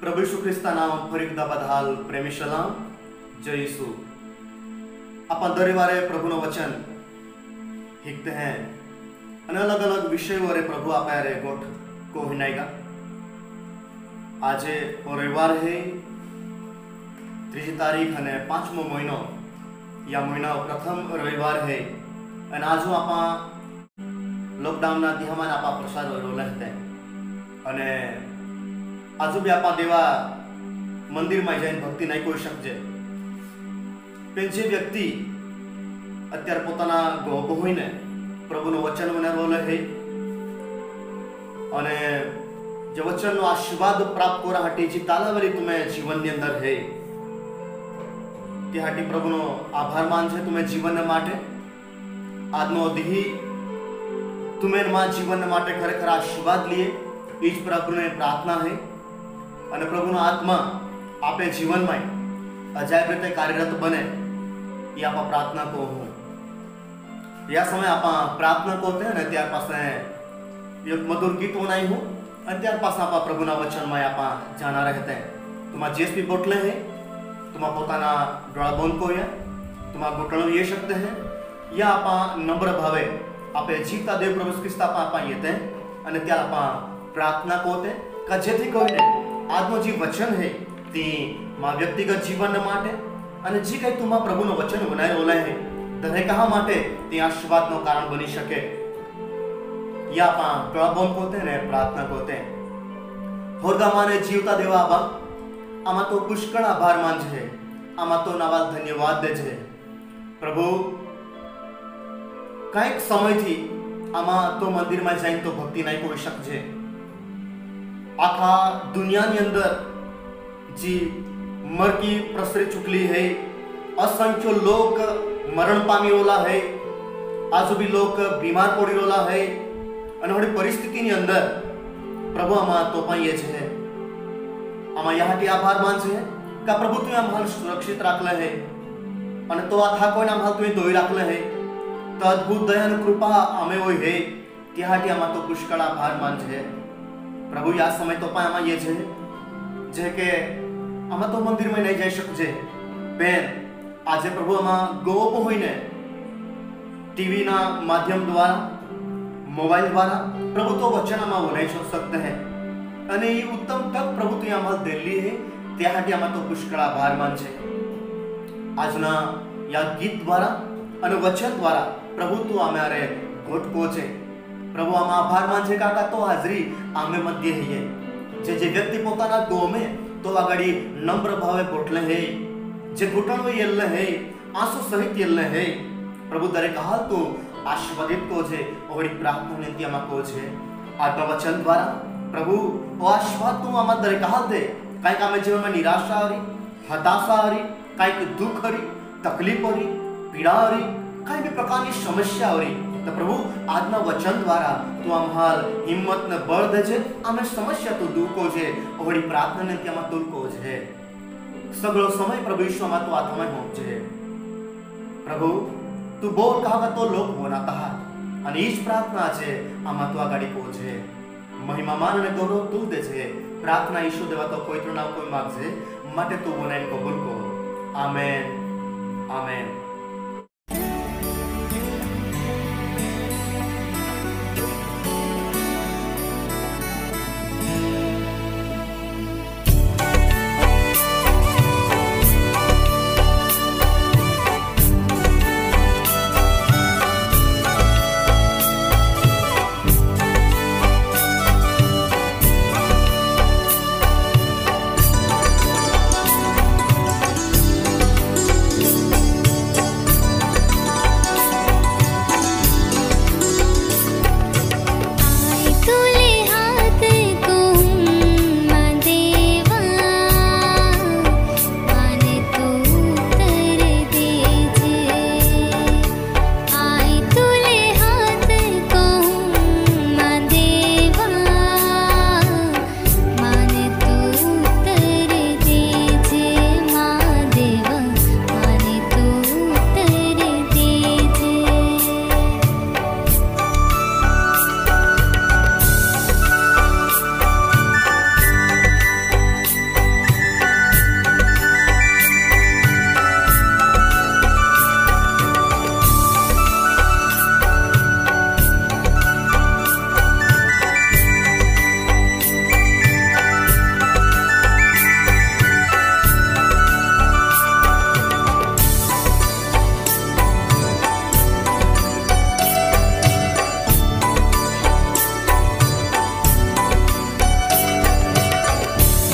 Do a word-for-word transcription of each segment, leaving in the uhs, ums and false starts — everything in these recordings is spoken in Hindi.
प्रभु यीशु ख्रिस्ता नाम फरीदा बधाल प्रेमी सलाम जय यीशु। अपन दरबारे प्रभु नो वचन हिकते हैं અને अलग अलग विषय वरे प्रभु आपा रे गोठ को हिनाएगा। आज रविवार है तीजी तारीख અને पांचमो महीनो या महीना प्रथम रविवार है અને आज आपा लॉकडाउन ना दिहामान आपा प्रसाद रोला हते અને आज भी आपा देवा मंदिर में जाइन भक्ति नहीं कोई शकजे। पण जे व्यक्ति अत्यार पोताना गोप होईने प्रभुनो वचन वनारवले है અને જે વચનનો આશીર્વાદ પ્રાપ્ત કરવા હાટી જે તાલાવલી તમે જીવનની અંદર है તે હાટી પ્રભુનો આભાર માન છે તમે જીવન માટે આજનો દી તમે માં જીવન માટે ખરેખર આશીર્વાદ लिए ઈજ પ્રભુને પ્રાર્થના है અને પ્રભુનો આત્મા આપે જીવનમાં અજાયબ રીતે કાર્યરત બને એ આપા પ્રાર્થના को हूँ या समय आप प्रार्थना को होते हैं ना त्यार पास एक मधुर गीत बनाई हूँ और त्यार पास आप प्रभुना वचन में आप जाना रहते हैं। तुम्हारा जेस भी बोटले हैं तुम्हारा पोताना डोळा बंद को या तुम्हारा घुटणों ये सकते हैं या आप नम्र भावे आप जीवता देव प्रभु ख्रिस्त आप येते हैं और त्यार आप प्रार्थना को होते का जेथी कोई आजनो जी वचन है ती मां व्यक्तिगत जीवन माटे અને જે કઈ તુમા પ્રભુનો વચન બનાવી રોલા है દરેક કहा માટે તે આશીર્વાદનો કારણ બની શકે या पा प्रभु कोते ने प्रार्थना कोते होरगा माने जीवता देवा आबा आमा तो पुष्कळ आभार मानजे आमा तो नवा धन्यवाद दे छे प्रभु काईक समय थी आमा तो मंदिर में जाइन तो भक्ति नहीं कोई शकजे। आखा दुनिया ની અંદર जी मरकी प्रसरी चुकली है असंख्य लोग मरण पामी रोला है आज भी लोग बीमार पड़ी रोला है અને परिस्थिति ની અંદર प्रभु आमा तो पाइए छे आमा यहाटी आभार मान छे का प्रभु तू आम्हाला सुरक्षित राखले है અને तो आथा कोई आम्हाला तू दोई राखले है तो अद्भुत दया અને कृपा आमे होय है त्याहाटी आमा तो पुष्कळ आभार मान छे प्रभु या समय तो पाय आमा ये छे जे के आमा तो मंदिर में नहीं जाई शकजे बेन आज प्रभु आमा गोप होईने टीवी ना माध्यम द्वारा मोबाइल द्वारा प्रभु तो वचन आमा वनाई सकते हैं અને એ उत्तम तक प्रभु तो आम्हाला दिल्ली है त्याहाटी आमा तो पुष्कळ आभार मान छे। आजना या गीत द्वारा અને वचन द्वारा प्रभु तो आमारे घोट पहुंचे प्रभु आमा आभार मान छे काका तो हाजरी आमे मध्य है जे जे व्यक्ति पोताना गोमे तो आगड़ी नम्र भावे बोटले है जे घुटणो येल्ले है आंसू सहित येल्ले है प्रभु दरेक हाल तो आशीर्वादित को छे ओड़ी प्रार्थना विनती आमा को छे आत्मा वचन द्वारा प्रभु ओ आशीर्वाद तू आमा दरेक हाल दे काई कामे जीवन में निराशा हरी हताशा हरी काई दुख हरी तकलीफ हरी पीड़ा हरी काई भी प्रकार की समस्या हरी तो प्रभु आजना वचन द्वारा तू आम्हाल हिम्मत ने बळ दे छे आमे समस्या तो दूर को छे ओड़ी प्रार्थना विनती आमा दूर को छे सगळो समय प्रभु यीशु आमा तो आत्मा हो छे प्रभु तू बोल कहा तो लोक बनाता है અને ઈજ પ્રાર્થના છે આમાં તો આગાડી પહોંચે મહિમા માન અને ગૌરવ તું દે છે પ્રાર્થના ઈશ્વર દેવા તો કોઈ તો ના કોઈ માગજે માટે તું બોલાઈને કબૂલ કરો આમેન આમેન।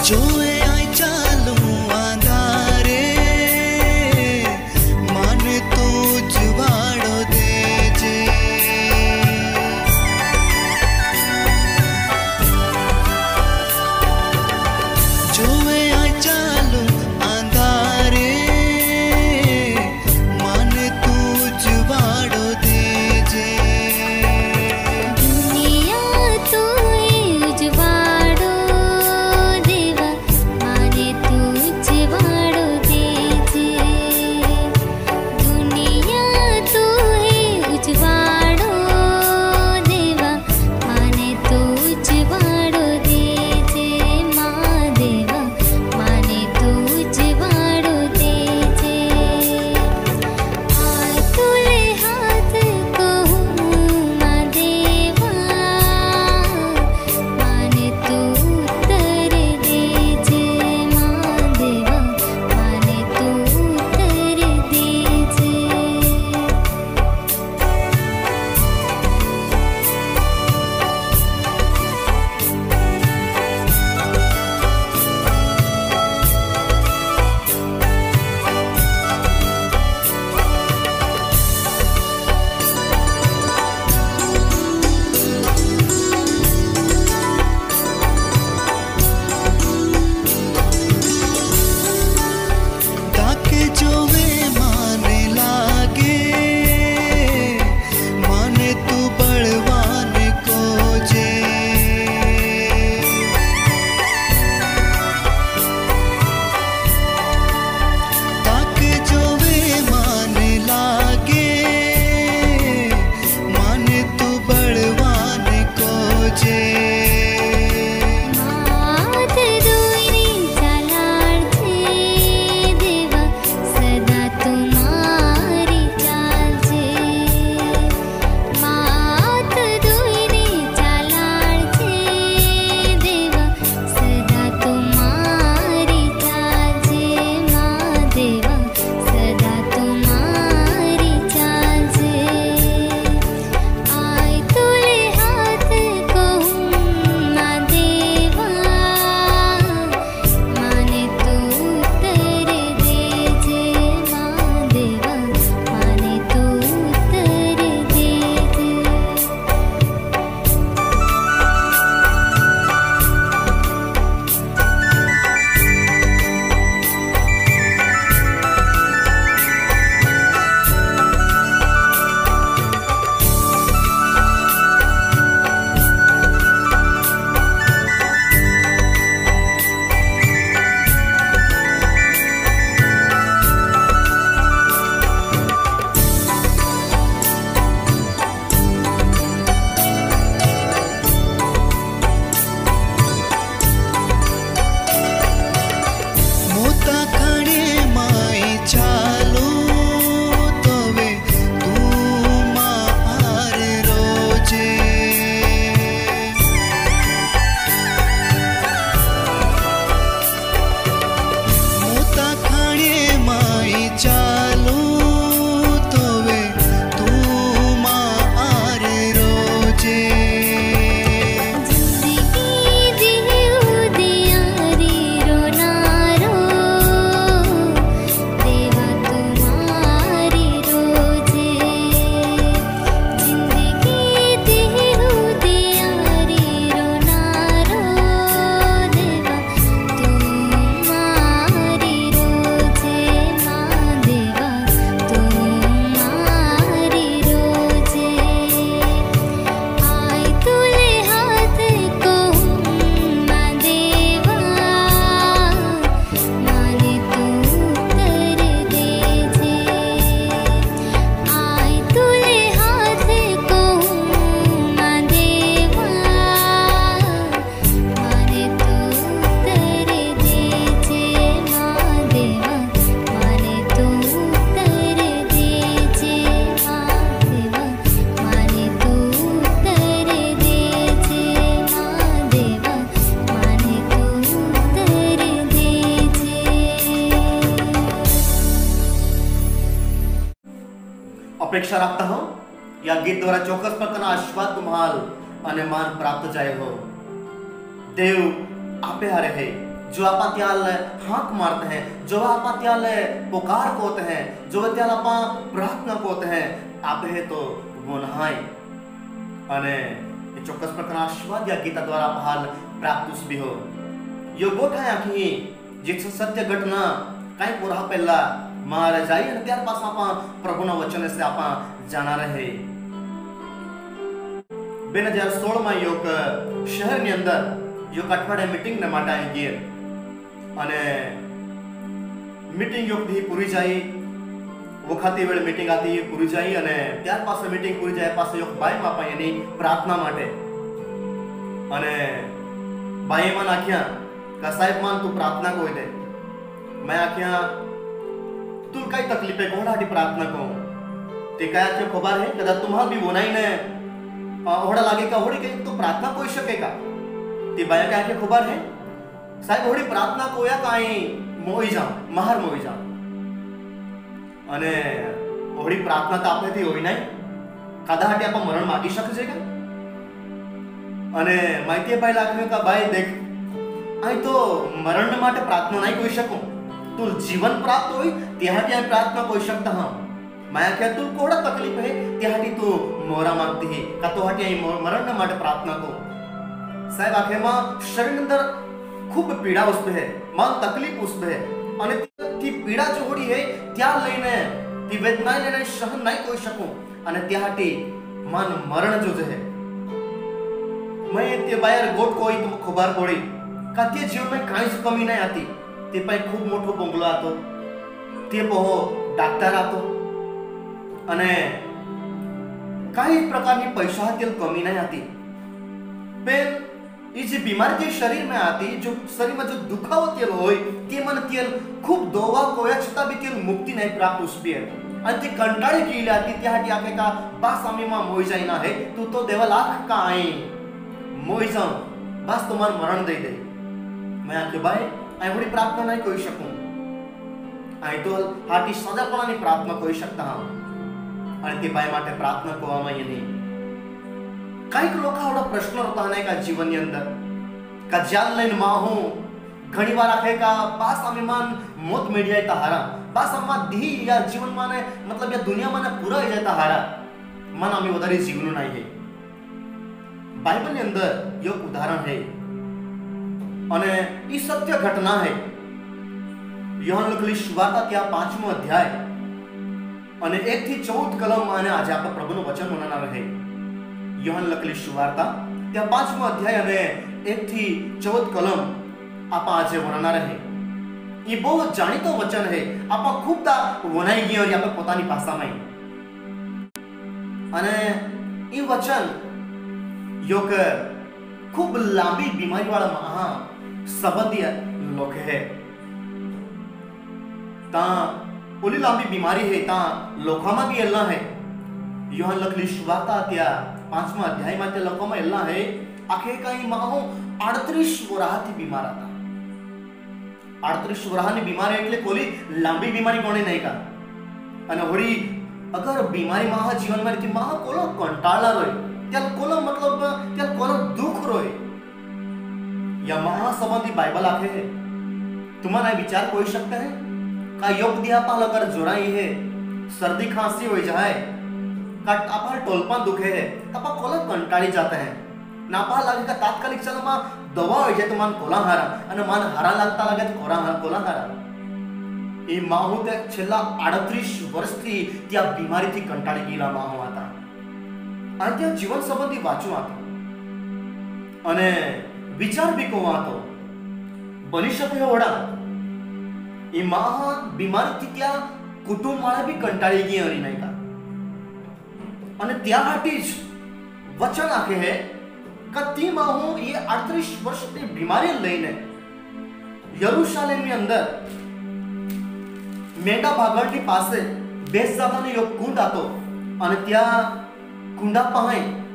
જોવે આય ચાલું આંધારે મન તું જુવાડો દેજે જોવે આય ચાલું આંધારે મન તું જુવાડો દેજે दुनिया तू उजवाड़ो देवा माने तू उजवाड़ो देजे दुनिया तू उजवाड़ो देवा माने तू उजवाड़ो देजे माँ देवा माने तू उजवाड़ो देजे आय तुले हाथ कहूँ माँ देवा माने तू उतर देजे माँ देवा माने तू उतर देजे ताके जोवे माने लागे माने तू बलवान को जे ताके जोवे माने लागे माने तू बलवान को जे मात दुईनी चालाडचे देवा सदा तुम्हारी चालचे मात दुईनी चालाडचे देवा सदा तुम्हारी चालचे माँ देवा सदा तुम्हारी चालचे आय तुले हाथ कहूँ माँ देवा माने तू उतर देजे माँ देवा माने तू उतर देजे मोता खाणे माई चालो तोवे तू मार रोजे मोता खाणे माई चालो तोवे तू मार रोजे जिंदगी देऊ दियारी रोनारो देवा तुम्हारी रोजे जिंदगी देऊ दियारी रोनारो देवा तुम्हारी रोजे माँ देवा तुम्हारी रोजे आय तुले हाथ कहूँ माँ देवा माने तू उतर देजे आय तुले हाथ कहूँ माँ देवा माने तू उतर देजे माँ देवा माने तू उतर देजे माँ देवा माने तू उतर देजे माँ देवा माने तू उतर देजे अपेक्षा रखता हूँ या गीत द्वारा ચોક્કસ પ્રકારના આશીર્વાદ ગુમાલ અને માન પ્રાપ્ત જાય હો. દેવ આપે હારે હે जो आपा त्याल हाक मारते हैं, जो आपा त्याल पुकार कोते हैं, जो त्याल आपा प्रार्थना कोते हैं, आप है तो वो नहाय अने ये चौक्कस प्रकार आशीर्वाद या गीता द्वारा हाल प्राप्त भी हो यो गोठा है कि जिस सत्य घटना काही पुरा पहला मार जाई અને ત્યાર પાછા આપા પ્રભુના વચન से આપા જાણા રહે બે હજાર સોળ માં યોક શહેરની અંદર યોક અઠવાડિયા મીટિંગ ને માટે આવી ગઈ અને મીટિંગ યોક દી પૂરી જાય વખતે વેળ મીટિંગ આતી પૂરી જાય અને ત્યાર પાછા મીટિંગ પૂરી જાય પાછા યોક બાઈ માપા એની પ્રાર્થના માટે અને બાઈ માં નાખ્યા का साहेब मान तू प्रार्थना कोई दे मैं आख्या तू काही तकलीफ है कोणासाठी प्रार्थना को ते काय आख्या खबर है कदा तुम्हाला भी वो नहीं ने होड़ा लागे का होड़ी कहीं तो प्रार्थना कोई शके का ते बाया काय आख्या खबर है साहेब होड़ी प्रार्थना कोया काई मोई जाओ महार मोई जाओ अने होड़ी प्रार्थना तो आपने थी होई नहीं कदा हाटी आपा मरण मागी शकजे का अने माहिती भाई लागे का भाई देख आई तो मरण माटे प्रार्थना नहीं कोई शकूं तू जीवन प्राप्त होई त्याहाटी आई प्रार्थना कोई शकता हां मैं क्या तू कोड़ा तकलीफ है त्याहाटी तू मोरा मागती है का तो हाटी आई मरण माटे प्रार्थना को साहेब आखे मां शरीर अंदर खूब पीड़ा उसपे है मां तकलीफ उसपे है અને ती पीड़ा जो होड़ी है त्या लईने ती वेदना लईने सहन नहीं कोई शकूं અને त्याहाटी मन मरण जो है मैं ते बाहेर गोट कोई तो खबर पड़ी का ते जीवन में काहीच कमी नाही आती ते पाय खूप मोठो बंगलो आतो ते पहो डॉक्टर आतो અને काही प्रकारनी पैसा तेल कमी नहीं आती पर ये जो बीमारी के शरीर में आती जो शरीर में जो दुखाव तेल होय ते मन तेल खूप दोवा कोया छता भी तेल मुक्ति नहीं प्राप्त उसपे आणि ते कंटाळी केली आती त्यासाठी आके का बस आम्ही मा मोई जाईना है तू तो देवा लाख का आई मोई जाऊं बस तुम्हार मरण दे दे मैं आके भाई आई बड़ी प्रार्थना नहीं कोई शकूं आई तो हाटी सदापणानी प्रार्थना कोई शकता हां आणि ते बाय माटे प्रार्थना को आमा येनी काही लोक आवडा प्रश्न होता नाही का जीवन अंदर का जाल लाइन माहू घणी बार आखे का पास आम्ही मान मोत मेडिया ता हारा पास अम्मा धी या जीवन माने मतलब या दुनिया माने पूरा हो जाता हारा मन आम्ही वदारी जीवनो नाही है बाइबल के अंदर यो उदाहरण है અને એ સત્ય ઘટના है યોહાન લખેલી સુવાર્તા ત્યાં પાંચમો અધ્યાય અને એક થી ચૌદ કલમ અને આજે આપણે પ્રભુનું વચન મનાના રહે યોહાન લખેલી સુવાર્તા ત્યાં પાંચમો અધ્યાય અને એક થી ચૌદ કલમ આપા આજે મનાના રહે એ બહુ જાણીતો વચન है આપા ખૂબ તા વનાઈ ગયો અને આપણે પોતાની ભાષામાં અને એ વચન યોક खूब लांबी बीमारी वाला महा संबंधी लोग है ता ओली लांबी बीमारी है ता लोकामा भी अल्लाह है योहान लखली सुवार्ता त्या पांचवा अध्याय में ते लोकामा अल्लाह है आखे काही माहो अड़तीस वराहती बीमार था अड़तीस वराहनी बीमारी એટલે કોલી લાંબી बीमारी કોણે નહીં का અને હોડી अगर बीमारी माहा जीवन में थी माहा कोलो कंटाळा रोय त्या कोला मतलब त्या कोला दुख रोय या महासंबंधी बाइबल आखे है तुम्हारा विचार कोई शकता है का योग दिया पाल अगर जोराई है सर्दी खांसी हो जाए का आपा टोलपा दुखे है आपा कोला कंटाळी जाते हैं नापा लागे का तात्कालिक चलो मा दवा हो जाए तो मान कोला हारा અને मान हारा लागता लागे तो कोरा हारा कोला हारा એ માહુ તે છેલ્લા अड़तीस વર્ષથી त्या બીમારીથી કંટાળી ગયેલા માહુ હતા અને ત્યાં જીવન સંબંધી વાંચું હતો અને વિચાર બી કો હતો બની શકે ઓડા એ માહ બીમારીથી ત્યાં કુટુંબ વાળા બી કંટાળી ગયા હરી નહીં કા અને ત્યાં હાટી જ વચન આખે હે કે તી માહુ એ अड़तीस વર્ષથી બીમારી લઈને યરુશલેમની અંદર મેંડા ભાગળની પાસે બેસજાતાનો એક કુંડ હતો અને ત્યાં कुंडा पाहाय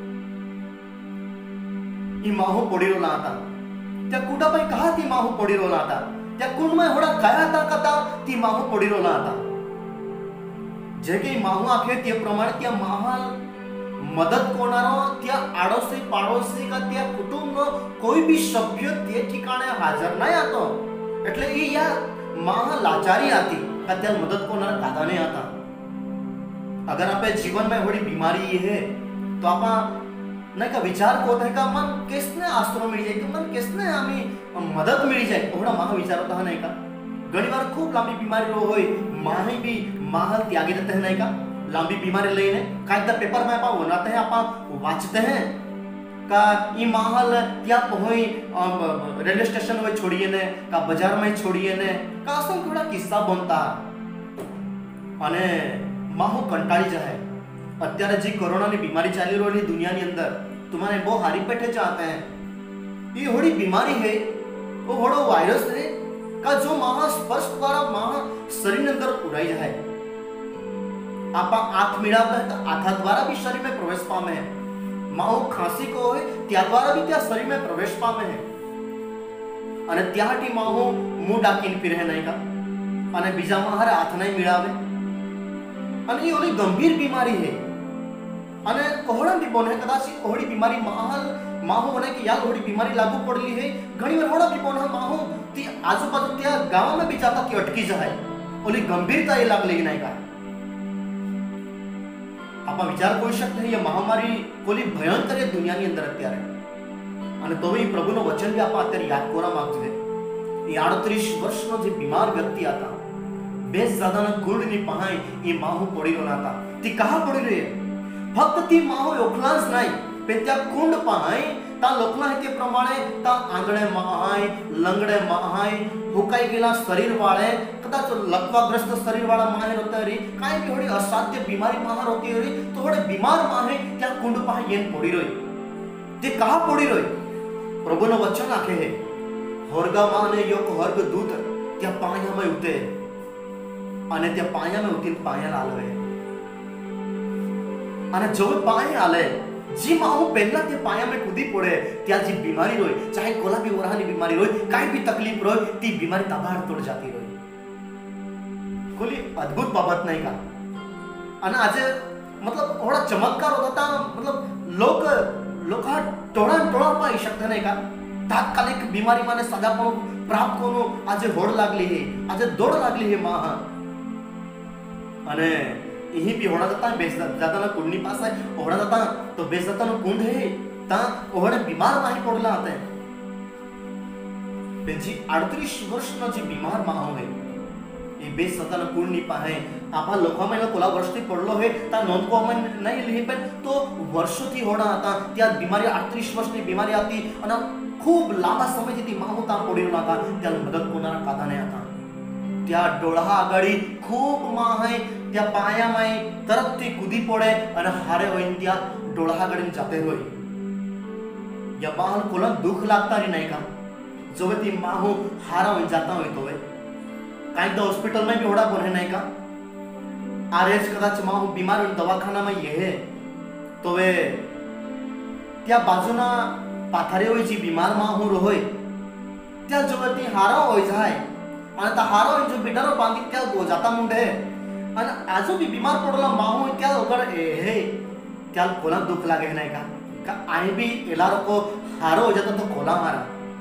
ई माहू पड़ी रोला आता त्या कुंडा पाई कहा ती माहू पड़ी रोला आता त्या कुंड में होड़ा काया था कथा ती माहू पड़ी रोला आता जे के माहू आखे ते प्रमाणे त्या महाल मदत करणारो त्या आडोशी पाडोशी का त्या कुटुंब कोई भी सभ्य ते ठिकाणे हाजर नाही आतो એટલે એ યા माह लाचारी आती का त्या मदद करणारा कादा नहीं आता। अगर आप जीवन में थोड़ी बीमारी है तो आप नहीं का विचार को होता है का मन किसने आश्रय मिल जाए मन किसने हमें मदद मिल जाए थोड़ा माह विचार होता है नहीं का। घनी बार खूब लांबी बीमारी रो होय माह भी माह त्यागी देते हैं नहीं का। लांबी बीमारी लेने कायदा पेपर में आप बनाते हैं आप वाचते हैं का ई माहल त्या होय रेलवे स्टेशन में छोड़िए ने का बाजार में छोड़िए ने का असं थोड़ा किस्सा बनता અને માહો કંટાળી જાય। અત્યારે જે કોરોનાની બીમારી ચાલી રહી છે દુનિયાની અંદર तुम्हारे बहुत हारी पेटे चाहते हैं ये होड़ी बीमारी है वो होड़ो वायरस है का जो माह स्पर्श द्वारा माह शरीर अंदर उड़ाई जाए। आप आंख मिलाते हैं तो आंखा द्वारा भी शरीर में प्रवेश पामे है। माहो खांसी को है त्या द्वारा भी त्या शरीर में प्रवेश पामे है અને ત્યાંથી માહો મું ડાકીને ફિરે નહીં का અને બીજા માહરે હાથ નહીં મિલાવે અને એ ઓલી ગંભીર બીમારી है અને કોહડા भी બોને કદાચ ઓહડી બીમારી માહલ માહો મને કે યાર ઓહડી बीमारी लागू पड़ली है घणी बार होड़ा भी बोना माहू ती आजूबाजू त्या गांव में भी जाता की अटकी जाए ओली गंभीरता ये लागली नहीं का। आप विचार कोई शकते हैं ये महामारी कोली भयंकर है दुनिया ની અંદર અત્યારે અને તો એ પ્રભુનો વચન भी आप અત્યારે યાદ કરવા માંગુ છે। એ આડત્રીસ વર્ષનો જે બીમાર વ્યક્તિ હતા બેસ દાદાના ગુણની પહાઈ એ માહુ પડી રહ્યો હતા તી કહા પડી રહી ફક્ત તી માહુ ઓખલાસ નહીં પણ ત્યાં કુંડ પહાઈ તા લોકના કે પ્રમાણે તા આંગણે મહાય લંગડે મહાય હુકાઈ ગયેલા શરીર વાળે કદાચ લકવાગ્રસ્ત શરીર વાળા માહે હોતા રી કાઈ भी होड़ी असाध्य बीमारी माहर होती रही तो होड़े बीमार माहे त्या कुंड पहाई येन पड़ी रही ते कहा पड़ी रही प्रभुનો वचन आखे है होरगा माने योक हर्ग दूत त्या पाया में उते અને त्या पाया में उतीन पाया लालवे અને जो पाया आले जी माहू पहला ते पाया में कूदी पड़े त्या जी बीमारी रोई चाहे कोला भी वरानी बीमारी रोई काई भी तकलीफ रोई ती बीमारी तबाड़ तोड़ जाती रोई कोली अद्भुत बाबत नहीं का। અને આજે मतलब थोड़ा चमत्कार होता था मतलब लोग लोग टोड़ा टोड़ा पाई शकते नहीं का तात्कालिक बीमारी माने सदापण प्राप्त कोनो આજે હોડ लागली है આજે दौड़ लागली है माह અને यही भी होड़ा जाता है बेस जाता ना कुंडनी पास है होड़ा जाता तो बेस जाता ना कुंड है ता ओहड़े बीमार माही पड़ला आते हैं बेंजी अड़तीस वर्ष ना जी बीमार माहो है ये बेस जाता ना कुंडनी पाहे आपा लोका में कोला वर्ष थी पड़लो है ता नोंद को में नहीं ली पे तो वर्षों थी होड़ा आता त्या बीमारी अड़तीस वर्ष ની बीमारी आती અને खूब लांबा समय थी माहो ता पड़ी लागा त्या मदद कोना कादा नहीं आता त्या डोळा आगाड़ी खूब माहे त्या पाया में तरफ थी कूदी पड़े અને हारे होईन त्या डोळा आगाड़ी जाते होई या बाहर कोला दुख लागता री नहीं का जो ती माहो हारा होई जाता होई तो वे काई तो हॉस्पिटल में भी होड़ा बने नहीं का आरएच कदाच माहो बीमार होईन दवाखाना में ये है तो वे त्या बाजूना पाथारी होई जी बीमार माहो रोय त्या जो ती हारा होई जाय અને તા હારો જો બીડારો બાંધી त्या गोजाता मुंडे અને आजो भी बीमार पडला माहो त्या ओगर ए हे त्या कोला दुख लागे नाही का का आई भी एलारो को हारो हो जाता तो कोला मारा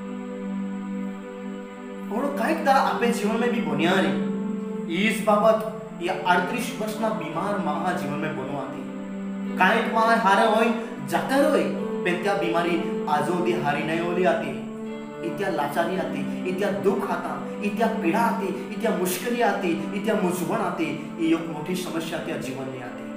और काई दा आपे जीवन में भी बुनियारी इस बाबत ये अड़तीस वर्ष ना बीमार मां जीवन में बनो आती काई मां हारे होई जाते रोई पे त्या बीमारी आजो दी हारी नहीं होली आती इत्या लाचारी आती इत्या दुख आता इत्या पीड़ा आती इत्या मुश्किली आती इत्या मुझवण आती ये एक मोठी समस्या त्या जीवन में आती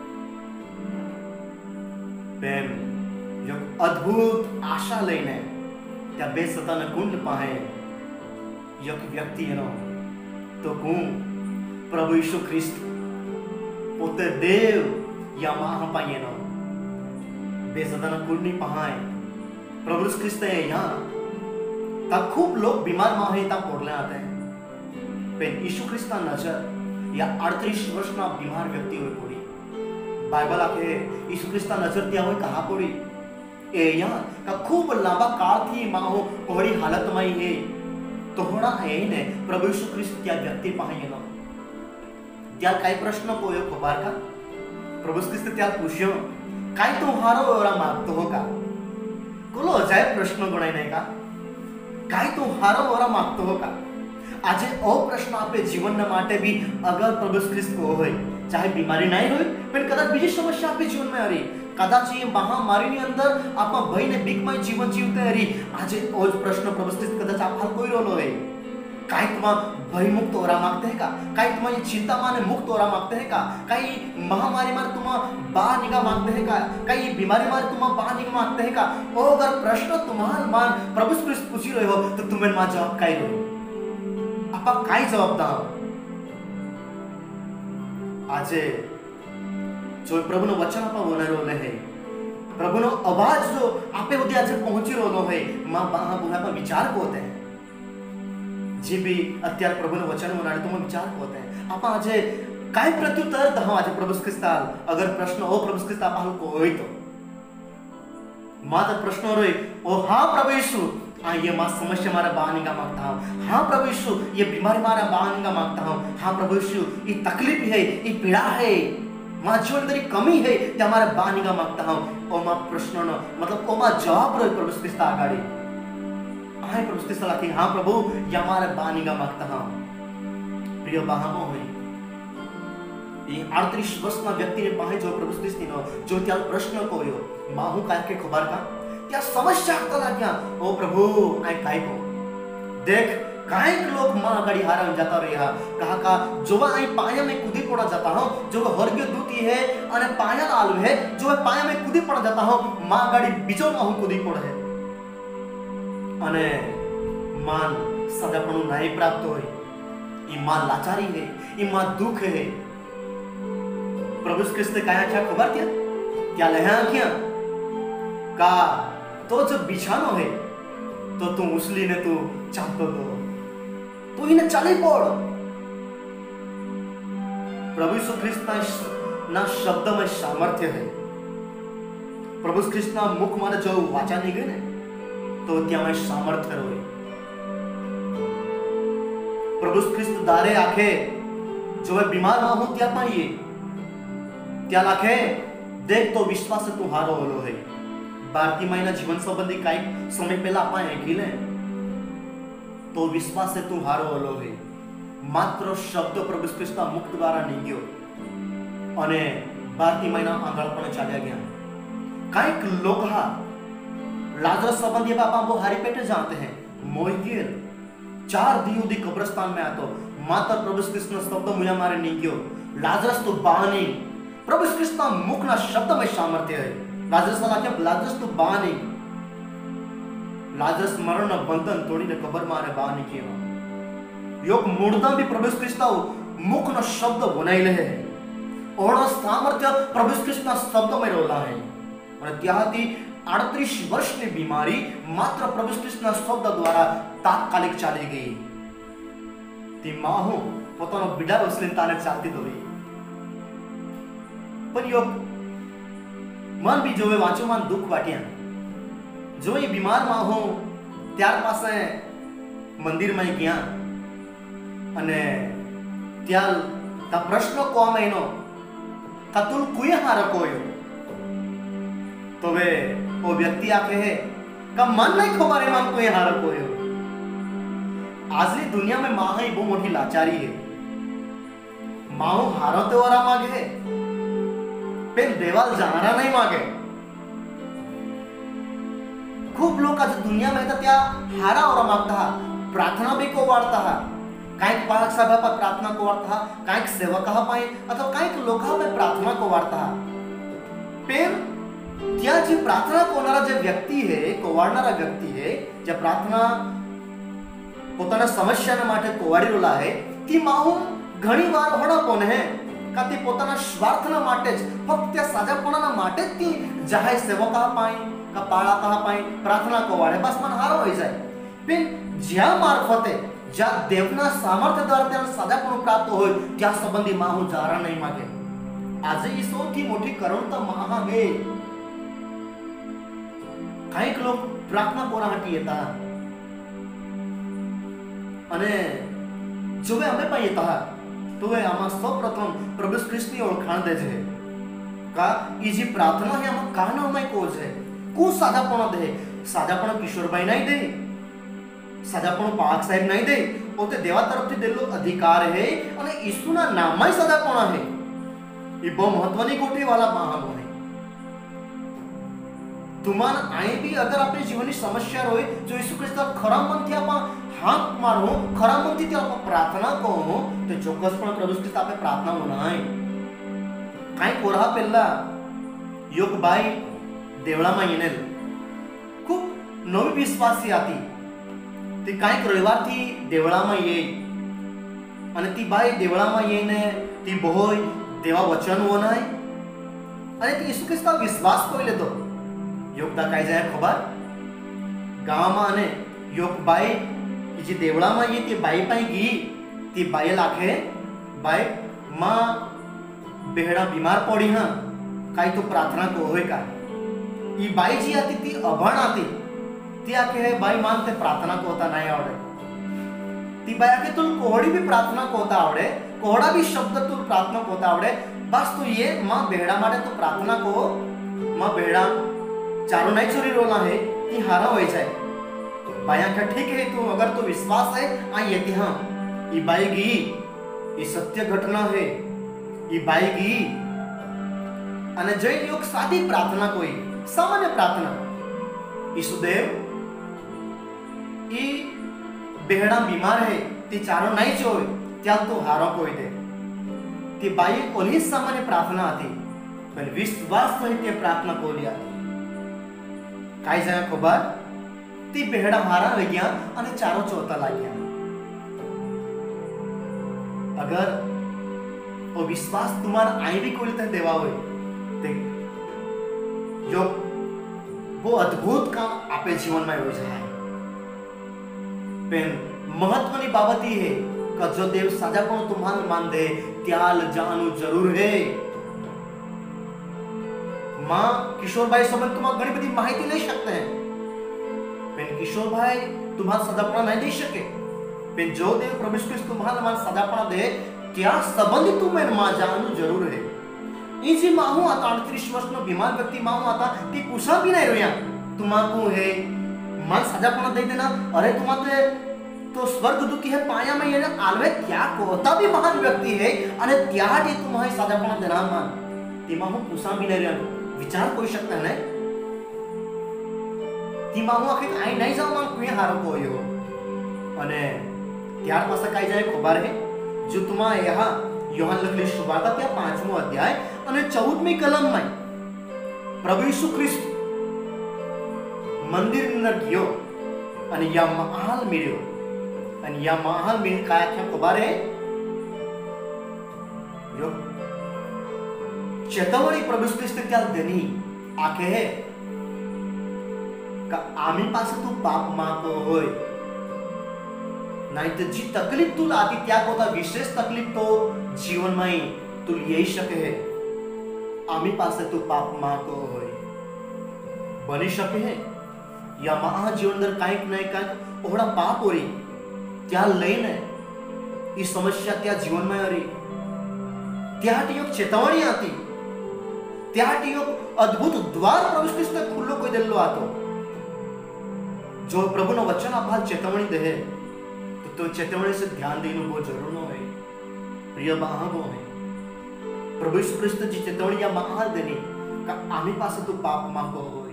प्रेम एक अद्भुत आशा लईने त्या बेसताना कुंड पाहे एक व्यक्ति एनो तो कु प्रभु यीशु ख्रिस्त पोते देव या माह पायेनो बेसताना कुंडनी पाहाय प्रभु यीशु ख्रिस्त है यहाँ ता खूब लोग बीमार माहे ता पड़ले आते हैं पे यीशु ख्रिस्त का नजर या अड़तीस वर्ष ना बीमार व्यक्ति हुए पड़ी बाइबल आके यीशु ख्रिस्त का नजर दिया हुए कहाँ पड़ी ए यहाँ का खूब लंबा काल थी माहो ओहड़ी हालत में है तो होना है ने प्रभु यीशु ख्रिस्त क्या व्यक्ति पाहे ना त्या काय प्रश्न कोयो खबर का प्रभु यीशु ख्रिस्त त्या पूछ्यो काय तू हारो एवढा मागतो हो का? कोलो अजायब प्रश्न गणाय नाही का? काय तू हारो एवढा मागतो हो का? આજે ઓ પ્રશ્ન આપે જીવનના માટે બી અગર પ્રભુ ખ્રિસ્ત કો હોય, ચાહે બીમારી નહીં હોય પણ કદાચ બીજી સમસ્યા આપે જીવનમાં હરી, કદાચ એ મહામારીની અંદર આપણા ભયને બીકમય જીવન જીવતે હરી, આજે ઓ જ પ્રશ્ન પ્રભુ ખ્રિસ્ત કદાચ આપા કોઈ રોલો હોય, કાઈ તમા ભય મુક્ત ઓરા માંગતે હે का? काई तुम्हारी चिंता माने मुक्त ओरा मांगते हैं का? काई महामारी मारे तुम बाहर निगाह मांगते हैं का? काई बीमारी मारे तुम बाहर निगाह मांगते हैं का? ओ अगर प्रश्न तुम्हारे मान प्रभु ख्रिस्त पूछी रहे हो तो तुम्हें मां जवाब काई रहो? आपा काय जवाब दा? આજે જો પ્રભુનો વચન આપા બોલાઈ રહ્યો હે, પ્રભુનો અવાજ જો આપે સુધી આજે પહોંચી રહ્યો હે, માં બાહા બોલા પર વિચાર કોતે હે, જે બી અત્યારે પ્રભુનો વચન બોલાડે તો માં વિચાર કોતે હે, આપા આજે काय प्रत्युत्तर दहा આજે પ્રભુ ખ્રિસ્તા અગર પ્રશ્ન ઓ પ્રભુ ખ્રિસ્તા આપા को હોય તો માત્ર પ્રશ્ન રોય ઓ હા પ્રભુ ઈસુ हाँ ये माँ समस्या मारा बाहर का मांगता हूँ, हाँ प्रभु यीशु ये बीमारी मारा बाहर का मांगता हूँ, हाँ प्रभु यीशु ये तकलीफ है, ये पीड़ा है, माँ जीवन तेरी कमी है ते हमारे बाहर का मांगता हूँ, ओ माँ प्रश्न न मतलब ओ माँ जवाब रहे प्रभु ख्रिस्ता आगाड़ी, हाँ प्रभु ख्रिस्ता लाखी हाँ प्रभु ये हमारे बाहर का मांगता हूँ। प्रिय बहामो हुई ये अड़तीस वर्ष ना व्यक्ति ने पाहे जो प्रभु ख्रिस्ती नो जो त्या प्रश्न को यो माहू काय के खबर का क्या समस्या कला क्या? ओ प्रभु आई काय को देख काय लोग मां गाड़ी हारा जाता रहा, कहा का जो आई पाया में कूदी पड़ा जाता हूं, जो हरग्य दूती है अने पाया आलू है जो पाया में कूदी पड़ा जाता हूं, मां गाड़ी बीचो में हूं कूदी पड़े है अने मान सदापणु नहीं प्राप्त होय, ई मां लाचारी है, ई मां दुख है। प्रभु ख्रिस्त काया क्या खबर क्या क्या लहा क्या का तो जो बिछानो है तो तू उसली ने तू चाहतो तो तू इन्हें चले पड़। प्रभु यीशु ख्रिस्त ना शब्द में सामर्थ्य है, प्रभु ख्रिस्त ना मुख मारे जो वाचा नहीं गए तो त्या में सामर्थ्य रोए। प्रभु ख्रिस्त दारे आखे जो है बीमार ना हो त्या पाइए त्या लाखे देख तो विश्वास से तू हारो होलो है। भारतीय महिना जीवन संबंधी काई समय पहला आपा ऐकिले तो विश्वास से तू हारो होलो है, मात्र शब्द प्रभु ख्रिस्ता मुख द्वारा नहीं गयो अने भारतीय महिना आंगळ पण चाल्या गया। काई लोग हा लाजरस संबंधी बाबा वो हारी पेटे जानते हैं, मोइगिर चार दियोदी कब्रिस्तान में आतो मात्र प्रभु ख्रिस्त ने शब्द मुया मारे नहीं गयो, लाजरस तो बानी प्रभु ख्रिस्ता मुख ना शब्द में सामर्थ्य है। लाजरस लाखे लाजरस तो बानी लाजरस मरण ना बंधन तोड़ीने कबर मारे बानी केवा योग मुर्दा भी प्रभु ख्रिस्ता मुख ना शब्द बनाइले है और सामर्थ्य प्रभु ख्रिस्ता शब्द में रोला है और त्याती अड़तीस वर्ष की बीमारी मात्र प्रभु ख्रिस्ता शब्द द्वारा तात्कालिक चाली गई। ती माहू पोतानो बिड़ा उसलिन ताने चालती तो पण योग मन भी जो वाचो मन दुख वाटिया जो ये बीमार मां हो त्यार पासे मंदिर में गया अने त्याल ता प्रश्न को महीनो ता तुल कुए हार कोयो तो वे वो व्यक्ति आके है का मन नहीं खबर है मन कुए हार कोयो। आज की दुनिया में मां ही बहुत मोटी लाचारी है, मां हारो तो वारा मांगे है पेन देवाल जाना नहीं मांगे। खूब लोग आज दुनिया में तो त्या हारा और मांगता है, प्रार्थना भी को वार्ता है, काइक पालक सभा पर प्रार्थना को वार्ता है, काइक सेवक कहा पाए अथवा काइक लोग में प्रार्थना को वार्ता है। पेन त्या जी प्रार्थना कोणारा जो व्यक्ति है कोवाड़नारा व्यक्ति है जो प्रार्थना पोताना समस्या ने माटे कोवाड़ी रोला है ती माहू घणी वार होना कोण है का ती पोताना स्वार्थना माटे फक्त त्या साजापणाना माटे ती जाहे सेवक कहा पाए का पाळा कहा पाए प्रार्थना कोवाड़े बस मन हारो हो जाए। पण ज्या मार्फते ज्या देवना सामर्थ्य द्वारा त्याला साजापण प्राप्त होय त्या संबंधी माहू जारा नहीं मागे। आज ही सौथी मोठी करुणता महा है। काईक लोग प्रार्थना कोराहाटी येता अने जोवे अमे पण येता तो वे आमा सौ प्रथम प्रभु ख्रिस्तनी ओळखाण दे छे का ई जी प्रार्थना है हम का ना हमाय कोज है को साधापण दे साधापण किशोरबाई नहीं दे साधापण पाक साहेब नहीं दे ओते देवा तरफ थी देलो अधिकार है અને ઈસુના નામમાં સાધાપણ है ई बहु महत्वनी गोटी वाला महान है तुम्हाला आई भी अगर अपने जीवन की समस्या रोए जो यीशु ख्रिस्त खरा मन थी आप हाथ मारो खरा मन थी आप प्रार्थना करो तो ચોક્કસપણે પ્રભુ ખ્રિસ્ત આપે प्रार्थना होना है काय कोरा पेल्ला योग बाई देवळाમાં येनेल खूप नवी विश्वासी आती ती काय रविवारથી देवळाમાં येई અને ती बाई देवळाમાં येईने ती बहोय देवा वचन होनाय અને ती यीशु ख्रिस्ता विश्वास कोइले तो योगदा काय जाय खबर गावाમાં અને योग बाई जी देवळाમાં ये ती बाई पाई गी ती बाई लाखे बाई मां बेहड़ा बीमार पड़ी हां काय तो प्रार्थना को होय का ई बाई जी आती ती अभण आती ती आखे है बाई मान ते प्रार्थना को होता नहीं आवड़े ती बाई आखे तुल कोहड़ी भी प्रार्थना को होता आवड़े कोहड़ा भी शब्द तुल प्रार्थना को होता आवड़े बस तू ये मां बेहड़ा माटे तो प्रार्थना को मां बेहड़ा चारों नहीं चोरी रोला है कि हारा हो जाए बाई आखे ठीक है तू अगर तो विश्वास है आ येती हां ई बाई गी ई सत्य घटना है ई बाई गी અને જૈન યોગ સાદી પ્રાર્થના કોઈ સામાન્ય પ્રાર્થના ઈસુદેવ ई बेहड़ा बीमार है ती चारो नहीं जोय त्या तो हारो कोई दे ती बाई ओली सामान्य प्रार्थना आती पण विश्वास सहित ते प्रार्थना कोली आती काय जाय खबर ती बेहड़ा हारा हो गया અને चारो चौथा लाग गया अगर वो विश्वास तुम्हारा आई भी कोई तक देवा होय ते जो वो अद्भुत काम आपे जीवन में हो जाए पेन महत्वनी बाबत ही है कि जो देव साजापण तुम्हारे मान दे त्याल जानु जरूर है मां किशोर भाई समझ तुम्हारा घणी बड़ी माहिती ले सकते हैं पेन किशोर भाई तुम्हारा साजापण नहीं दे सके पेन जो देव प्रभु यीशु तुम्हारा मान साजापण दे क्या संबंधी तुम्हें मां जानु जरूर है इसी माहू आता अड़तीस वर्ष नो बीमार व्यक्ति माहू आता ती पूछा भी नहीं रोया तुम्हाको है मन साजापण दे देना अरे तुम्हारे तो स्वर्ग दुखी है पाया में ये आलवे क्या कोता भी महान व्यक्ति है अरे त्याटी तुम्हारी साजापण देना मान ती माहू पूछा भी नहीं रोया विचार कोई सकता है ती माहू आखिर आई नहीं जाओ मान कोई हारो कोयो अने त्यार पास काय जाय खबर है जो तुम्हारे यहाँ योहान लखली सुवार्ता त्या पांचमो अध्याय અને ચૌદમી કલમમાં પ્રભુ ઈસુ ખ્રિસ્ત મંદિરની અંદર ગયો અને યા મહાલ મળ્યો અને યા મહાલ મિલ કાયા છે ખબર હે જો ચેતવણી પ્રભુ ખ્રિસ્ત ત્યાં દેની આખે હે કે આમી પાસે તું પાપ માંગતો હોય नहीं तो जी तकलीफ तुल आती त्या कोता विशेष तकलीफ तो जीवन में तुल यही शके है आमी पासे तू पाप मां को होय बनी शके है या महा जीवन दर काईक नहीं काईक ओहड़ा पाप होरी त्या लईने ई समस्या त्या जीवन में हरी त्याटी योग चेतावणी आती त्याटी योग अद्भुत द्वार प्रभु ख्रिस्त खुल्लो कोई देल्लो आतो जो प्रभु नो वचन आपा चेतावणी दे तो चेतावनी से ध्यान देना बहुत जरूर है प्रिय महागो है प्रभु यीशु ख्रिस्त जी चेतावनी या महाल देनी का आमी पासे तो पाप मांगो होय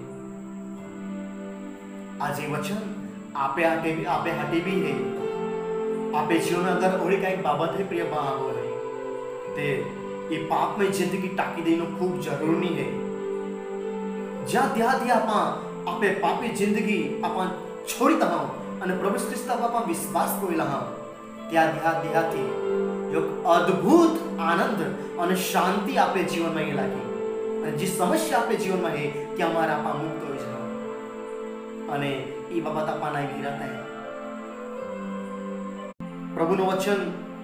आज ये वचन आपे हाटे भी आपे हाटे भी है आपे जीवन अगर ओरी का एक बाबत है प्रिय महागो है ते ये पाप में जिंदगी टाकी देना खूब जरूरी है जा दिया दिया आपा आपे पापी जिंदगी आपा छोड़ी ता અને પ્રભુ ખ્રિસ્ત બાપા વિશ્વાસ કોઈલા હા ત્યાં ધ્યા ધ્યાથી એક અદ્ભુત આનંદ અને શાંતિ આપે જીવનમાં એ લાગી અને જે સમસ્યા આપે જીવનમાં હે કે અમારા આપા મુક્ત હોય છે અને એ બાબત આપણા ગીરાતા હે પ્રભુનું વચન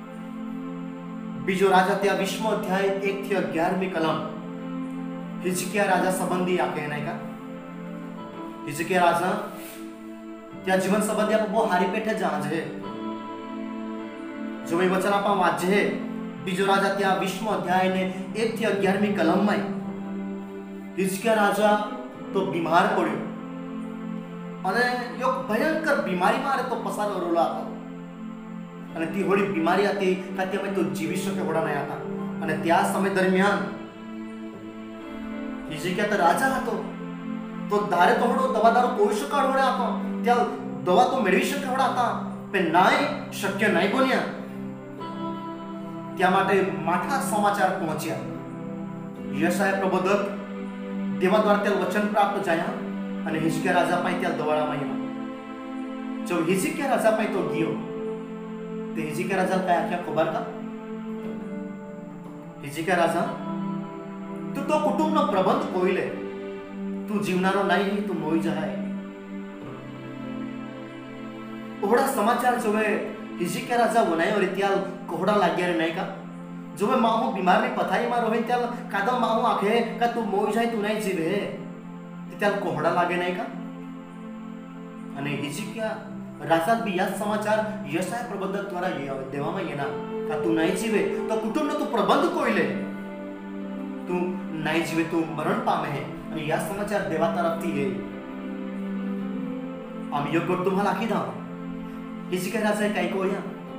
બીજો રાજા ત્યાં વિશ્વ અધ્યાય એક થી અગિયારમી કલમ हिजकिया राजा संबंधी आप कहना है का हिजकिया राजा त्या जीवन संबंधी आप वो हारी पेठे जांच है जो मैं वचन आप वाच्य है बीजो राजा त्या विश्व अध्याय ने एक थी अग्यारहवीं कलम में हिजकिया राजा तो बीमार पड्यो અને એક ભયંકર બીમારી મારે તો પસારો રોલા હતો અને તે હોડી બીમારી હતી કે તેમાં તો જીવી શકે હોડા નહીં હતા અને त्या સમય દરમિયાન हिजकिया તો રાજા હતો તો ધારે તો હોડો દવાદારો કોઈ શકાળ હોડા હતો त्या દવા તો મેળવી શકે હોડા હતા પણ નાય શક્ય નહીં બન્યા त्या માટે માઠા સમાચાર પહોંચ્યા यशाया प्रबोधक देवा द्वारा त्या वचन प्राप्त जाया અને हिजकिया राजा पाई त्या दवाळाમાં येलो जो हिजकिया राजा पाई तो गयो ते हिजकिया राजा काय आख्या खबर का हिजकिया राजा तू तो कुटुंबનો प्रबंध कोईले तू जीवनारो नाही तू मोई जाय ओहडा समाचार जोवे हिजकिया राजा वनायो रित्याल कोहडा लाग्या रे नाही का जो मैं माहू बीमार ने पथाई मार रोहित त्याल कादा माहू आखे का तू मोई जाय तू नाही जीवे त्याल कोहडा लागे नाही का અને हिजकिया राजा बी या समाचार यशाया प्रबोधक द्वारा देवाમાં येणार का तू नाही जीवे तो कुटुंबનો तू प्रबंध कोईले तू नाही जीवे तू मरण पामे है અને या समाचार देवा तरफથી है आम्ही योग्य तुम्हाला आखी दाव हिजकिया राजाએ काय कोया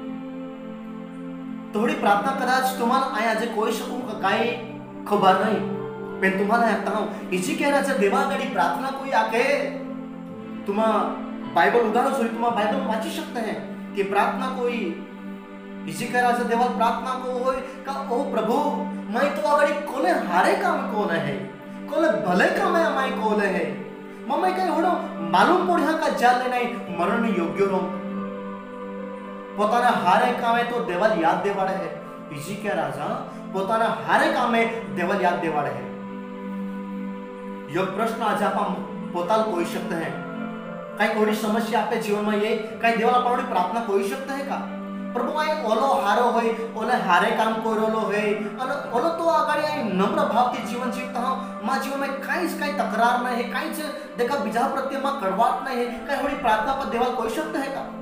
थोड़ी प्रार्थना कदाच तुम्हाला आय आज कोई शकू का काय खबर नहीं पण तुम्हाला आता हिजकिया राजा देवागडी प्रार्थना कोई आके तुम्हा बाइबल उघाड़ो सो तुम्हा बाइबल वाची सकते हैं कि प्रार्थना कोई हिजकिया राजा देवा प्रार्थना को होय का ओ प्रभु मैं तो आगडी कोले हारे काम कोण है कोले भले काम है मैं कोले है मम्मी काय होडो मालूम पड्या का जाले नहीं मरण योग्य रो પોતાના હારે કામે તો દેવાલ યાદ દેવાડે है हिजकिया राजा પોતાના હારે કામે દેવાલ याद देवाड़े है यो प्रश्न आज आपण पोताल कोई शकते हैं काही कोणी समस्या आपल्या जीवन में ये काही देवाला आपण प्रार्थना कोई शकते है का प्रभु आय ओलो हारो होय ओले हारे काम कोरोलो होय અને ઓલો તો આગાડી આય નમ્ર ભાવથી જીવન જીવતા હો માં જીવન में काईच काही तक्रार नहीं है काईच देखा બીજા પ્રત્યે માં કડવાટ नहीं है काही હોડી प्रार्थना पर देवाल कोई शकते है का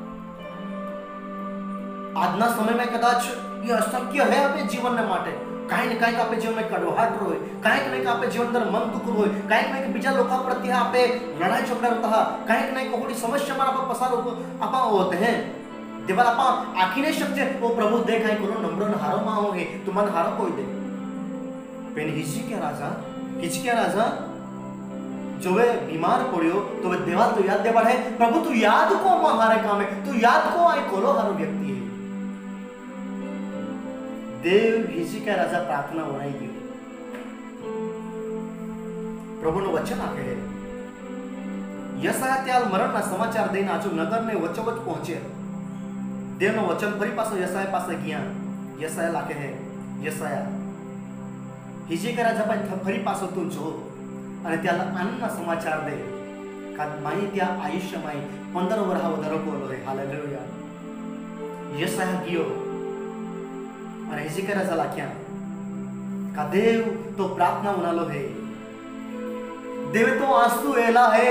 આજના સમયમાં કદાચ એ અશક્ય है આપણે જીવનને માટે કાઈ ને કાઈ આપણે જીવનમાં કડવાટ હોય કાઈક ને આપણે જીવન અંદર મન દુખ હોય કાઈક ને બીજા લોકો પ્રત્યે આપણે લડાઈ ઝઘડા કરતા કાઈક ને કોઈ સમસ્યા માં આપણે પસાર આપા હોते हैं देवाल आपा आखी नहीं सकते ओ प्रभु देख आई कोनो नम्र न हारो मा होगे तुमन हारो कोई दे पेन हिजकिया राजा हिजकिया राजा जो वे बीमार पड़ियो तो वे देवाल तो याद देवाल है प्रभु तू याद को मा हारे काम है तू याद को आई कोलो हारो व्यक्ति है देव हिजकिया राजा प्रार्थना बनाई गयो प्रभु नो वचन आके है यशाया त्याल मरण ना समाचार देने आजू नगर ने वचवच पहुंचे देव नो वचन फरी पासो यशाया पासे गया यशाया लाके है यशाया हिजकिया राजा पास फरी पासो तू जो અને त्याला आनंदना समाचार दे का माई त्या आयुष्यमाई पंदर वर्ष વધારો કોલો રે હાલેલુયા यशाया गयो અને हिजकिया राजा लाक्या का देव तो प्रार्थना उनालो है देव तो आंसू एला है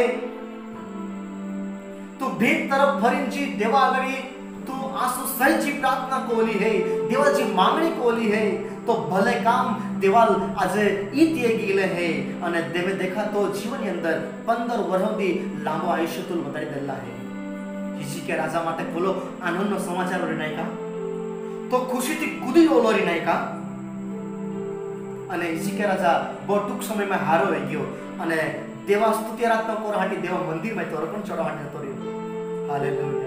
तू भीत तरफ फरींची देवा आगड़ी तू आंसू सहीची प्रार्थना कोली है देवाची मागणी कोली है तो भले काम देवाल आज ईते गेले है અને દેવે देखा तो जीवन अंदर पंदर वर्षों लांबो आयुष्य तुल बताई देला है हिजकिया राजा माटे बोलो आनंदનો समाचार रे नाही का तो खुशी थी कूदी ओलोरी नाही का અને हिजकिया राजा બહુ ટૂંક સમયમાં હારો થઈ ગયો અને દેવા સ્તુતિ આરાધના કોરહાટી દેવા મંદિરમાં તો અર્પણ ચડાવવાની હતો રે હાલેલુયા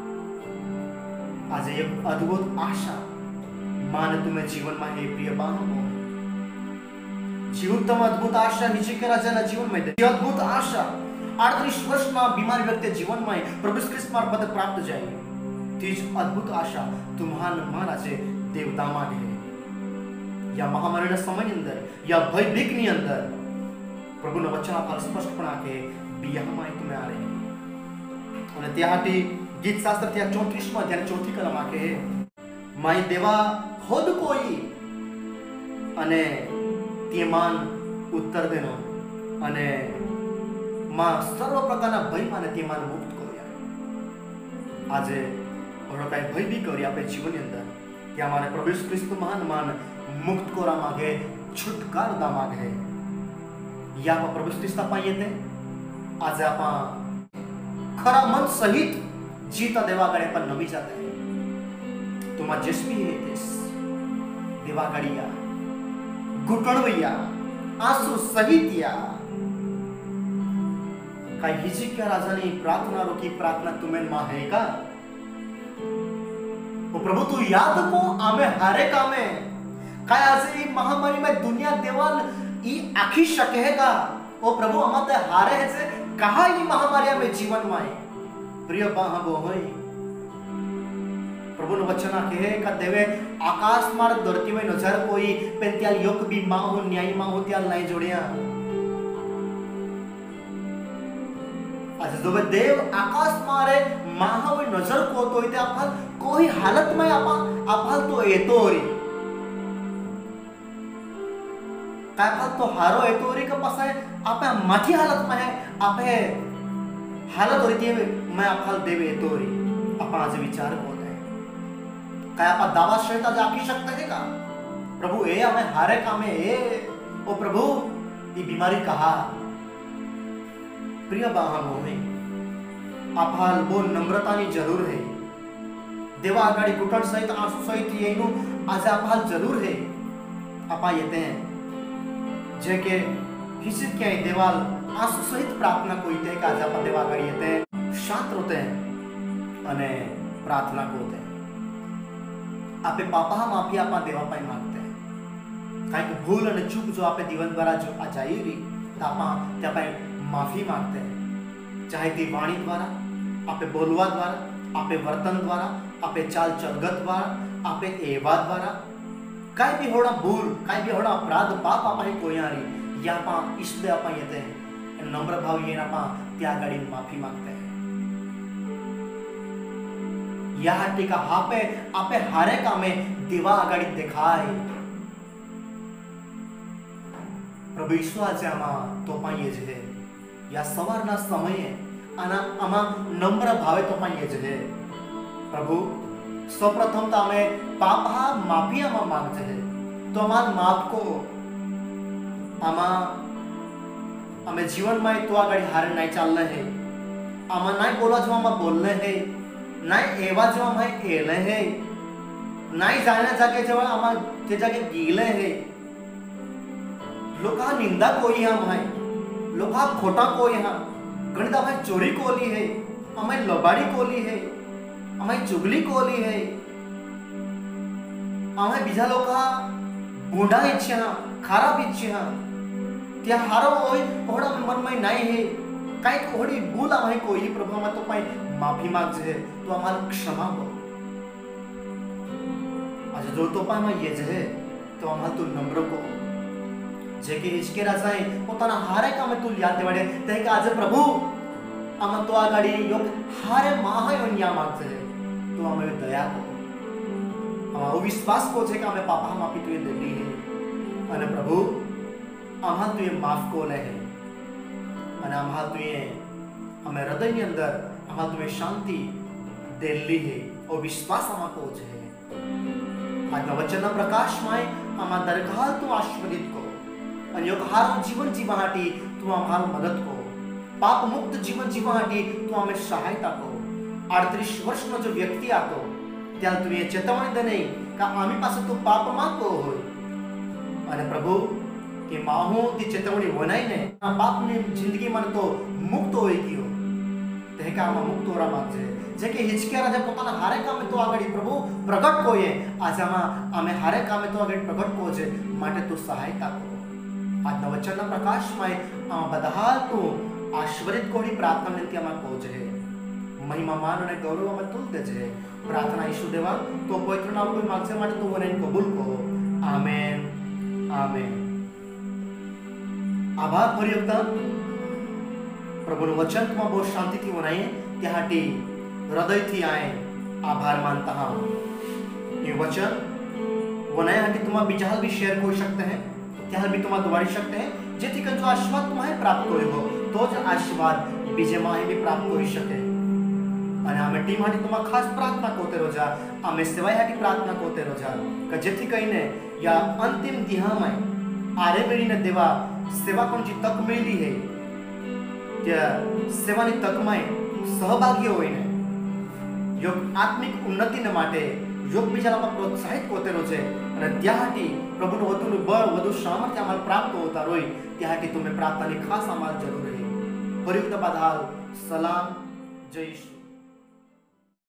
आज एक अद्भुत आशा मान तुम्हें जीवन में है प्रिय बहनों जीवनतम अद्भुत आशा हिजकिया राजाના जीवन में है अद्भुत आशा अड़तीस वर्षના बीमार व्यक्ति जीवन में प्रभु ख्रिस्त मार्फत प्राप्त जाए तीज अद्भुत आशा तुम्हारा महाराजे देव दामाद है या महामारी समय अंदर या भय विघ्न अंदर प्रभु નો वचन पर स्पष्टपणा के बियाहમાં तुम्हें आ रहे हैं અને ત્યાંથી गीत शास्त्र त्या चौंतीस में अध्याय चौथी कलम आके माई देवा खुद कोई अने तेमान उत्तर देनो अने मां सर्व प्रकारना भय माने तेमान मुक्त कर्या आज ओरो काय भय भी करी आपे जीवन अंदर त्या माने प्रभु ख्रिस्त महान मान मुक्त कोरा मागे छुटकारा दा मागे या प्रभू ख्रिस्त आपण येते आज आपण खरा मन सहित जीता देवाकडे पण नवी जात आहे तुम्हा जसमी येतेस देवाकडे या घुटणव या आंसू सहित या काय हिजकिया राजाने प्रार्थना रोकी प्रार्थना तुम्हें मां है का ओ प्रभु तू याद को आमे हारे कामे काय आज ई महामारी में दुनिया देवाल ई आखी शके है का ओ प्रभु अमते हारे है से कहा ई महामारी में जीवन में प्रिय बाहा बो होई प्रभु ने वचन कहे का देवे आकाश मार धरती में नजर कोई पेंत्याल योग भी मां हो न्याय मां हो त्याल नहीं जोड़िया आज जो देव आकाश मारे माहव नजर को तो इते आपण कोई हालत में आपण आपण तो येतो री काय आपण तो हारो येतो री का पसाय आपे माठी हालत में है आपे हालत होती है मैं आपण देव येतो री आपण आज विचार होता है काय आपण दावा शैता जाकी शकता है का प्रभु ए हमें हारे कामे ए ओ प्रभु ये बीमारी कहा प्रिय बाहामो में आभाल वो नम्रतानी जरूर है देवा आगाड़ी घुटन सहित आंसू सहित येनु आज आभाल जरूर है आपा येते हैं जे के हिसित क्या देवाल आंसू सहित प्रार्थना कोईते का आज आपा देवा आगाड़ी येते हैं शांत होते हैं अने प्रार्थना कोते हैं आपे पापा माफी आपा देवा पाई मांगते हैं काई भूल अने चूक जो आपे जीवन द्वारा जो आजाई री तापा त्या पाई माफी मांगते हैं चाहे ती वाणी द्वारा आपे बोलवा द्वारा आपे वर्तन द्वारा आपे चाल चलगत द्वारा आपे एवा द्वारा काय भी होड़ा भूल काय भी होड़ा अपराध पाप आपा ही कोई आरी या पा इसलिए आपा येते हैं नम्र भाव ये ना पा त्यागाड़ी माफी मांगते हैं या टीका हापे आपे हारे कामे देवा आगाड़ी दिखाए प्रभु यीशु आज आमा तो पा ये जे या सवारना समये आना आमा नम्र भावे तो पण ये जे प्रभु सर्वप्रथम तो हमें पापा माफी आमा मांगते हैं तो हमार माफ को आमा हमें जीवन में तो आगे हारे नहीं चलना है आमा नहीं बोला जो हम बोलने हैं नहीं एवा जो हम एले हैं नहीं जाने जाके जो हम ते जाके गीले हैं लोका निंदा कोई हम है लोका खोटा कोई है गणित हमें चोरी कोली है हमें लबाड़ी कोली है हमें चुगली कोली है हमें बीजा लोका बूढ़ा इच्छा खराब इच्छा त्या हारो होय ओड़ा मन में नहीं है काई कोड़ी भूल हमें कोई प्रभु हमें तो पाई माफी मांग जे तो हमारा क्षमा हो आज जो तो पाई में ये जे तो हमारा तो नम्र को जेके इसके राजाए पोताना हारे का में तू याद देवाडे ते का आज प्रभु आम तो आगाड़ी योग हारे माहाय अन्या मागते तो हमें दया को हम विश्वास को जे का हमें पापा माफी तो ये देली है अने प्रभु आम्हा तू ये माफ को ले है अने आम्हा तू ये हमें हृदय के अंदर आम्हा तू ये शांति देली है और विश्वास आम्हा को जे है आज वचन प्रकाश माय आम्हा दरगाह तू आशीर्वादित को आणि योग हारो जीवन जीवाहाटी तू आम्हाला मदत को पाप मुक्त जीवन जीवाहाटी तू हमें सहायता को अड़तीस वर्ष में जो व्यक्ति आतो त्याला तू ये चेतावणी दे नहीं का आम्ही पास तू पाप मागतो होय आणि प्रभु के माहो ती चेतावणी वनाई ने पाप ने जिंदगी मन तो मुक्त होई कियो ते का हम मुक्त होरा मागजे जे के हिचकिया राजा पोताना हारे काम तो आगड़ी प्रभु प्रकट कोये आज आमा आमे हारे काम तो आगड़ी प्रकट को जे माटे तू सहायता को आज वचन प्रकाश में आमा बदहाल तू आशीर्वादित कोड़ी प्रार्थना विनती आमा को जे महिमा मान और गौरव आमा तुल दे जे प्रार्थना यीशु देवा तो पवित्र नाम को मागसे माटे तू वने कबूल को आमेन आमेन आभार परियुक्त प्रभु वचन तुम बहुत शांति थी वनाई त्याहाटी हृदय थी आए आभार मानता हूं ये वचन वनाई हाटी तुम बिचाल भी शेयर कर सकते हैं त्याल भी तुम दोबारी सकते हैं जेथी कर जो आशीर्वाद तुम्हें प्राप्त होए हो तो जो आशीर्वाद बीजे माहे भी प्राप्त हो सके અને અમે ટીમ હાટી તમા ખાસ પ્રાર્થના કોતે રોજા અમે સેવાય હાટી પ્રાર્થના કોતે રોજા કે જેથી કહીને યા અંતિમ દિહામાં આરે મેળીને દેવા सेवा कोणची तक मेळली है त्या सेवानी तकमाय सहभागी होईने योग आत्मिक उन्नतीने માટે योग બીજામાં પ્રોત્સાહિત કોતે છે અને ત્યાંથી પ્રભુનું વધુનું બળ વધુ સામર્થ્ય અમાલ પ્રાપ્ત હોતા રોય ત્યાંથી તમે પ્રાપ્તની ખાસ અમાલ જરૂર રહે પરિયુક્ત બધાલ સલામ જય ઈશ્વર।